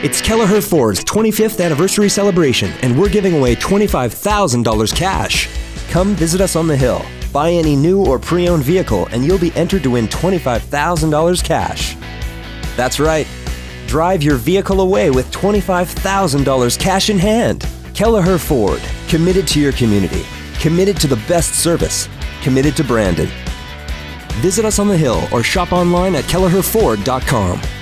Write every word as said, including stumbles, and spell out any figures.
It's Kelleher Ford's twenty-fifth anniversary celebration, and we're giving away twenty-five thousand dollars cash. Come visit us on the Hill. Buy any new or pre-owned vehicle, and you'll be entered to win twenty-five thousand dollars cash. That's right. Drive your vehicle away with twenty-five thousand dollars cash in hand. Kelleher Ford, committed to your community, committed to the best service, committed to Brandon. Visit us on the Hill or shop online at kelleher ford dot com.